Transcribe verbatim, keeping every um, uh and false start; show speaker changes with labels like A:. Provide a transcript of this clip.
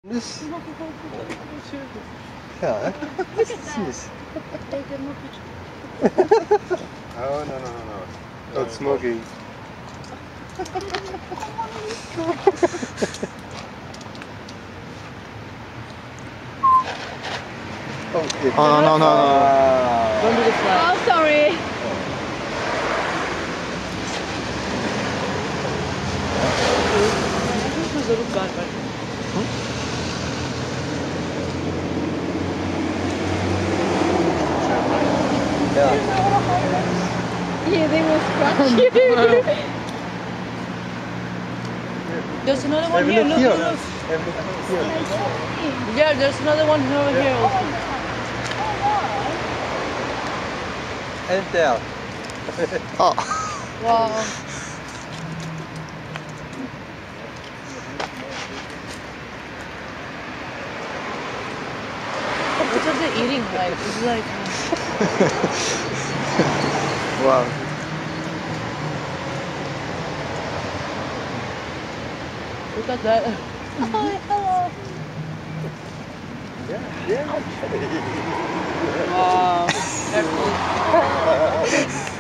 A: This,
B: Ja, hè?
C: Look at that.
B: Süß.
C: They did not put-
A: oh, no, no, no, no.
B: Not smoking. Oh, yeah.
D: Oh, no, no, no, no.
B: Ah.
D: Don't do the flag.
C: Oh, sorry.
B: Yeah.
C: Yeah, they will scratch you.
D: There's another
B: Have
D: one
B: a
D: here.
B: look
D: Look,
B: here.
D: look, look.
B: Have a look here.
D: Yeah, there's another one over here also.
B: And there.
D: Oh. Wow. What are they eating like? It's like...
B: Wow.
D: Look at that.
C: Oh, hello.
B: Yeah, yeah.
D: Wow. That's cool.